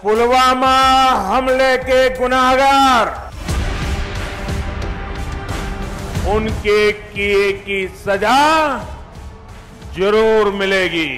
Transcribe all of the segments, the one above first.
पुलवामा हमले के गुनाहगार उनके किए की सजा जरूर मिलेगी।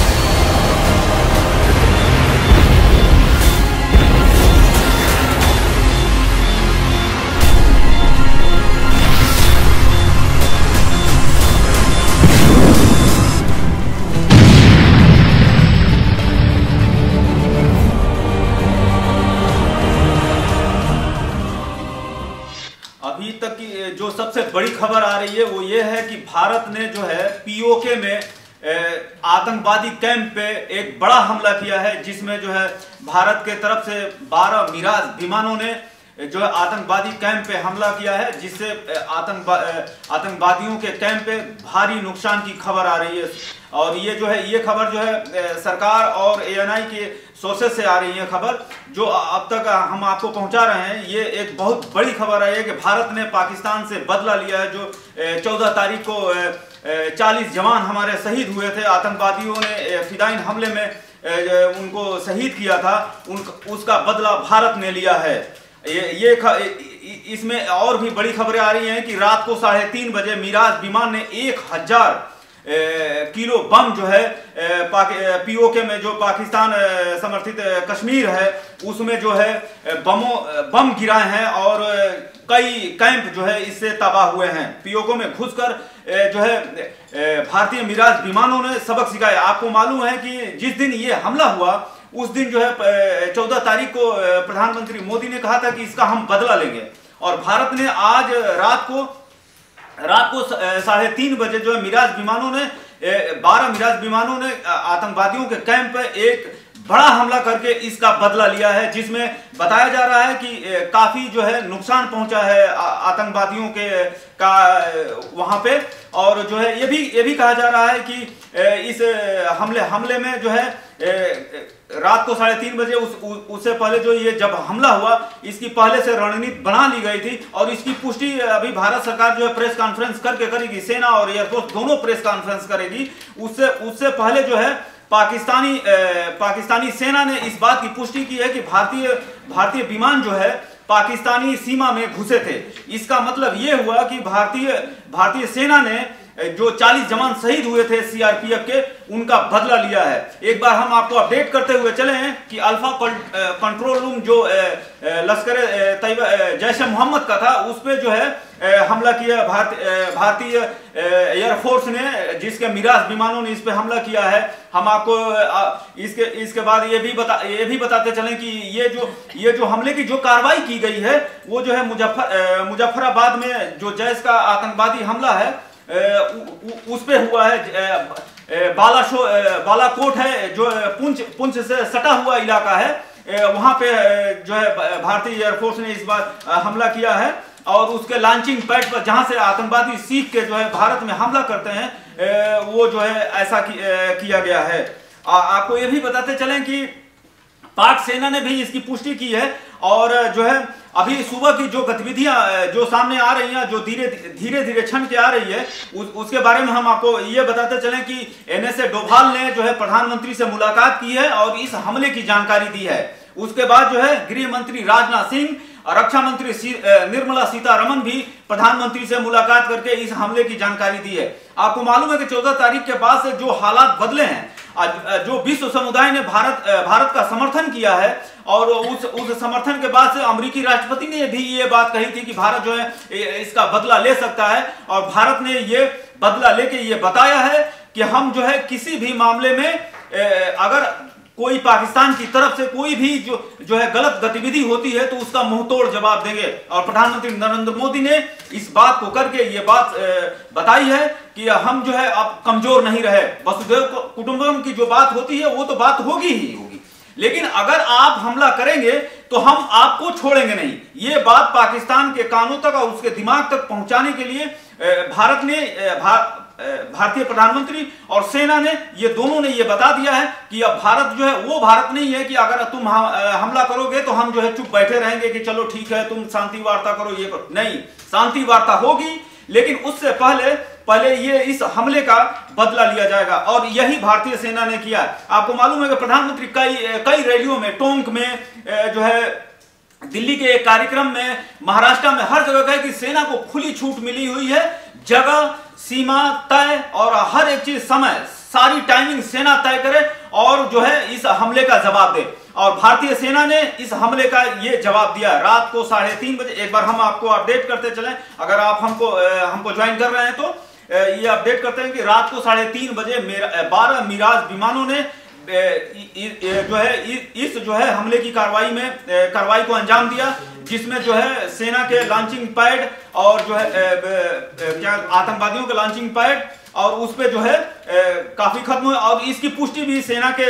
अभी तक की जो सबसे बड़ी खबर आ रही है वो ये है कि भारत ने जो है पीओके में आतंकवादी कैंप पे एक बड़ा हमला किया है, जिसमें जो है भारत के तरफ से 12 मिराज विमानों ने जो है आतंकवादी कैंप पे हमला किया है, जिससे आतंकवादियों के कैंप पे भारी नुकसान की खबर आ रही है। और ये खबर जो है सरकार और एएनआई के सोर्सेस से आ रही है खबर, जो अब तक हम आपको पहुंचा रहे हैं। ये एक बहुत बड़ी खबर आई है कि भारत ने पाकिस्तान से बदला लिया है। जो 14 तारीख को 40 जवान हमारे शहीद हुए थे, आतंकवादियों ने फिदाइन हमले में उनको शहीद किया था, उसका बदला भारत ने लिया है। इसमें और भी बड़ी खबरें आ रही हैं कि रात को 3:30 बजे मिराज विमान ने 1000 किलो बम जो है पीओके में, जो पाकिस्तान समर्थित कश्मीर है, उसमें जो है बम गिराए हैं और कई कैंप जो है इससे तबाह हुए हैं। पीओके में घुसकर जो है भारतीय मिराज विमानों ने सबक सिखाया। आपको मालूम है कि जिस दिन ये हमला हुआ उस दिन जो है 14 तारीख को प्रधानमंत्री मोदी ने कहा था कि इसका हम बदला लेंगे, और भारत ने आज रात को 3:30 बजे जो है मिराज विमानों ने 12 मिराज विमानों ने आतंकवादियों के कैंप पर एक बड़ा हमला करके इसका बदला लिया है, जिसमें बताया जा रहा है कि काफी जो है नुकसान पहुंचा है आतंकवादियों का वहां पे। और जो है ये भी कहा जा रहा है कि इस हमले में जो है रात को 3:30 बजे उससे पहले जो ये जब हमला हुआ, इसकी पहले से रणनीति बना ली गई थी, और इसकी पुष्टि अभी भारत सरकार जो है प्रेस कॉन्फ्रेंस करके करेगी। सेना और एयरफोर्स दोनों प्रेस कॉन्फ्रेंस करेगी। उससे पहले जो है पाकिस्तानी सेना ने इस बात की पुष्टि की है कि भारतीय विमान जो है पाकिस्तानी सीमा में घुसे थे। इसका मतलब ये हुआ कि भारतीय सेना ने जो 40 जवान शहीद हुए थे सीआरपीएफ के, उनका बदला लिया है। एक बार हम आपको अपडेट करते हुए चले हैं कि अल्फा कंट्रोल रूम जो लश्कर तैयबा जैश ए मोहम्मद का था, उस पर जो है हमला किया भारतीय एयरफोर्स ने, जिसके मिराज विमानों ने इस पे हमला किया है। हम आपको इसके बाद ये भी बताते चलें कि ये जो हमले की जो कार्रवाई की गई है वो जो है मुजफ्फराबाद में जो जैश का आतंकवादी हमला है उस पे हुआ है। बालाकोट है जो पुंछ से सटा हुआ इलाका है, वहां पे जो है भारतीय एयरफोर्स ने इस बार हमला किया है, और उसके लॉन्चिंग पैड पर जहां से आतंकवादी सीख के जो है भारत में हमला करते हैं, वो जो है ऐसा किया गया है। आपको ये भी बताते चलें कि पाक सेना ने भी इसकी पुष्टि की है, और जो है अभी सुबह की जो गतिविधियां जो सामने आ रही हैं, जो धीरे धीरे छन के आ रही है, उसके बारे में हम आपको ये बताते चलें कि एनएसए डोभाल ने जो है प्रधानमंत्री से मुलाकात की है और इस हमले की जानकारी दी है। उसके बाद जो है गृह मंत्री राजनाथ सिंह और रक्षा मंत्री निर्मला सीतारमण भी प्रधानमंत्री से मुलाकात करके इस हमले की जानकारी दी है। आपको मालूम है कि 14 तारीख के बाद से जो हालात बदले हैं, जो विश्व समुदाय ने भारत का समर्थन किया है, और उस समर्थन के बाद से अमेरिकी राष्ट्रपति ने भी ये बात कही थी कि भारत जो है इसका बदला ले सकता है, और भारत ने ये बदला लेके ये बताया है कि हम जो है किसी भी मामले में अगर कोई पाकिस्तान की तरफ से कोई भी जो है गलत गतिविधि होती है तो उसका मुंहतोड़ जवाब देंगे। और प्रधानमंत्री नरेंद्र मोदी ने इस बात को करके ये बात बताई है कि हम जो है अब कमजोर नहीं रहे। वसुधैव कुटुंबकम की जो बात होती है वो तो बात होगी ही होगी, लेकिन अगर आप हमला करेंगे तो हम आपको छोड़ेंगे नहीं। ये बात पाकिस्तान के कानों तक और उसके दिमाग तक पहुंचाने के लिए भारत ने भारतीय प्रधानमंत्री और सेना ने ये दोनों ने ये बता दिया है कि अब भारत जो है वो भारत नहीं है कि अगर तुम हमला करोगे तो हम जो है चुप बैठे रहेंगे कि चलो ठीक है तुम शांति वार्ता करो, ये करो। नहीं, शांति वार्ता होगी, लेकिन उससे पहले पहले ये इस हमले का बदला लिया जाएगा, और यही भारतीय सेना ने किया। आपको मालूम है कि प्रधानमंत्री कई रैलियों में, टोंक में, जो है दिल्ली के एक कार्यक्रम में, महाराष्ट्र में, हर जगह कहे कि सेना को खुली छूट मिली हुई है, जगह, सीमा तय और हर एक चीज, समय, सारी टाइमिंग सेना तय करे और जो है इस हमले का जवाब दे। और भारतीय सेना ने इस हमले का ये जवाब दिया रात को 3:30 बजे। एक बार हम आपको अपडेट करते चलें, अगर आप हमको ज्वाइन कर रहे हैं तो ये अपडेट करते हैं कि रात को 3:30 बजे 12 मिराज विमानों ने जो है हमले की कार्रवाई को अंजाम दिया, जिसमें जो है सेना के लॉन्चिंग पैड और जो है आतंकवादियों के लॉन्चिंग पैड और उस पे जो है काफी खत्म हुए। और इसकी पुष्टि भी सेना के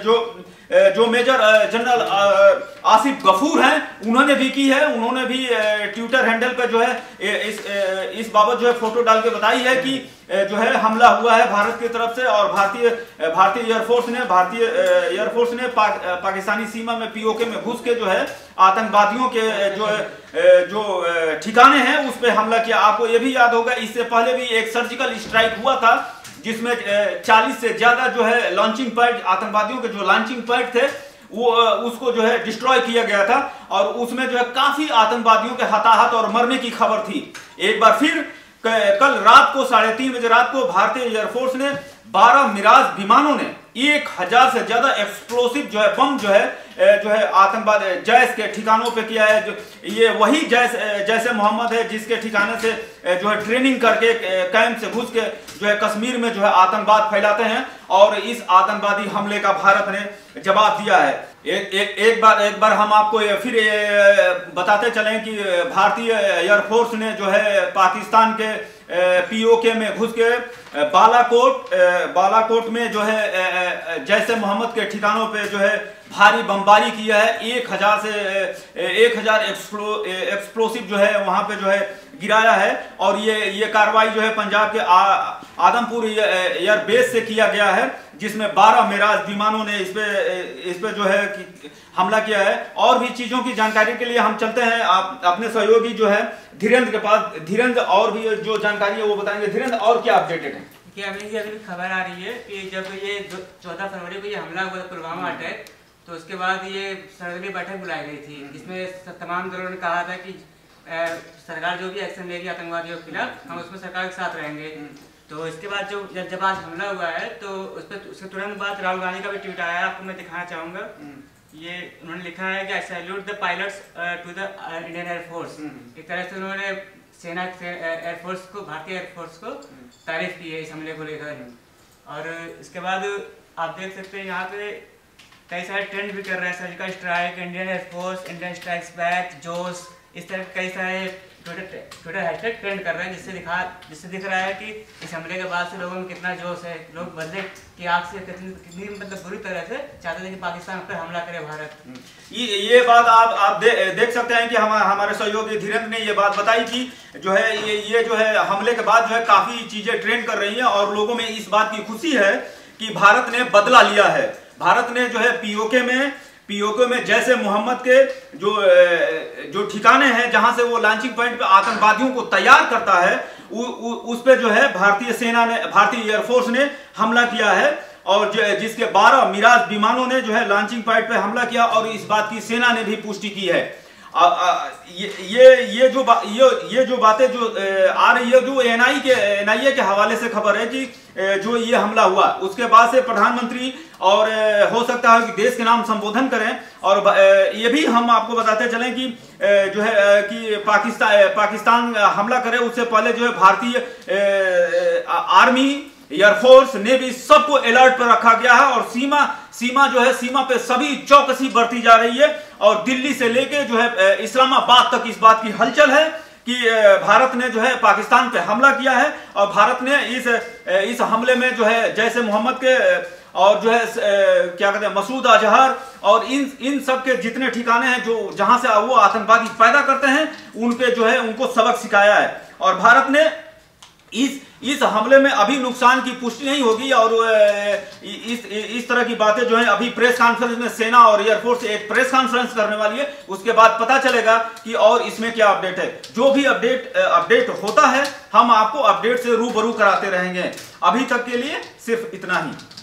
जो मेजर जनरल आसिफ गफूर हैं उन्होंने भी की है। उन्होंने भी ट्विटर हैंडल पर जो है इस बाबत जो है फोटो डाल के बताई है कि जो है हमला हुआ है भारत की तरफ से, और भारतीय एयरफोर्स ने पाकिस्तानी सीमा में पीओके में घुस के जो है आतंकवादियों के जो ठिकाने हैं उस पर हमला किया। आपको ये भी याद होगा, इससे पहले भी एक सर्जिकल स्ट्राइक हुआ था जिसमें 40 से ज्यादा जो है लॉन्चिंग पैड, आतंकवादियों के जो लॉन्चिंग पैड थे वो उसको जो है डिस्ट्रॉय किया गया था, और उसमें जो है काफी आतंकवादियों के हताहत और मरने की खबर थी। एक बार फिर कल रात को 3:30 बजे रात को भारतीय एयरफोर्स ने 12 मिराज विमानों ने 1000 से ज्यादा एक्सप्लोसिव जो है बम जो है आतंकवाद जैश के ठिकानों पे किया है। जो ये वही जैसे मोहम्मद है जिसके ठिकाने से जो है ट्रेनिंग करके कैंप से घुस के जो है कश्मीर में जो है आतंकवाद फैलाते हैं, और इस आतंकवादी हमले का भारत ने जवाब दिया है। एक बार हम आपको फिर बताते चलें कि भारतीय एयरफोर्स ने जो है पाकिस्तान के पीओके में घुस के बालाकोट में जो है जैसे मोहम्मद के ठिकानों पे जो है भारी बमबारी किया है। 1000 एक्सप्लोसिव जो है वहां पे जो है गिराया है, और ये कार्रवाई जो है पंजाब के आदमपुर एयर बेस से किया गया है, जिसमें 12 मिराज विमानों ने इस पे जो है हमला किया है। और भी चीजों की जानकारी के लिए हम चलते हैं अपने सहयोगी जो है धीरेन्द्र के पास। धीरेन्द्र और भी जो जानकारी है वो बताएंगे। धीरेन्द्र, और क्या अपडेटेड है? कि अभी खबर आ रही है कि जब ये 14 फरवरी को ये हमला हुआ था पुलवामा अटैक, तो उसके बाद ये सर्वदलीय बैठक बुलाई गई थी, जिसमें तमाम दलों ने कहा था कि सरकार जो भी एक्शन लेगी आतंकवादियों के खिलाफ हम उसमें सरकार के साथ रहेंगे। तो इसके बाद जब आज हमला हुआ है तो उसके तुरंत बाद राहुल गांधी का भी ट्वीट आया है, आपको मैं दिखाना चाहूंगा। ये उन्होंने लिखा है कि I salute the pilots to the Indian air force. एक तरह से उन्होंने सेना एयरफोर्स को, भारतीय एयरफोर्स को तारीफ की है इस हमले को लेकर। और इसके बाद आप देख सकते हैं यहाँ पे कई सारे ट्रेंड भी कर रहे हैं, surgical strike, Indian air force, Indian strikes back, जोश, इस तरह कई सारे ट्विटर हैशटैग ट्रेंड कर रहे हैं, जिससे दिख रहा है कि इस हमले के बाद से लोगों में कितना जोश है। लोग बदले की आग से कितनी मतलब बुरी तरह से चाहते थे कि पाकिस्तान पर हमला करे भारत। ये बात आप देख सकते हैं कि हमारे सहयोगी धीरेन्द्र ने ये बात बताई कि जो है ये जो है हमले के बाद जो है काफी चीजें ट्रेंड कर रही हैं, और लोगों में इस बात की खुशी है कि भारत ने बदला लिया है। भारत ने जो है पीओके में जैसे मोहम्मद के जो ठिकाने हैं जहां से वो लॉन्चिंग पॉइंट पे आतंकवादियों को तैयार करता है, उस पे जो है भारतीय एयरफोर्स ने हमला किया है, और जिसके 12 मिराज विमानों ने जो है लॉन्चिंग पॉइंट पे हमला किया, और इस बात की सेना ने भी पुष्टि की है। ये जो बातें जो आ रही है, जो एनआईए के हवाले से खबर है कि जो ये हमला हुआ उसके बाद से प्रधानमंत्री और हो सकता है कि देश के नाम संबोधन करें। और ये भी हम आपको बताते चलें कि जो है कि पाकिस्तान हमला करे उससे पहले जो है भारतीय आर्मी, एयरफोर्स, नेवी सबको अलर्ट पर रखा गया है, और सीमा जो है सीमा पे सभी चौकसी बरती जा रही है। और दिल्ली से लेके जो है इस्लामाबाद तक इस बात की हलचल है कि भारत ने जो है पाकिस्तान पे हमला किया है, और भारत ने इस हमले में जो है जैसे मोहम्मद के और जो है क्या कहते हैं मसूद अजहर और इन सब के जितने ठिकाने हैं जो जहां से वो आतंकवादी पैदा करते हैं, उन पे जो है उनको सबक सिखाया है। और भारत ने इस हमले में अभी नुकसान की पुष्टि नहीं होगी और इस तरह की बातें जो है अभी प्रेस कॉन्फ्रेंस में सेना और एयरफोर्स एक प्रेस कॉन्फ्रेंस करने वाली है, उसके बाद पता चलेगा कि और इसमें क्या अपडेट है। जो भी अपडेट होता है हम आपको अपडेट से रूबरू कराते रहेंगे। अभी तक के लिए सिर्फ इतना ही।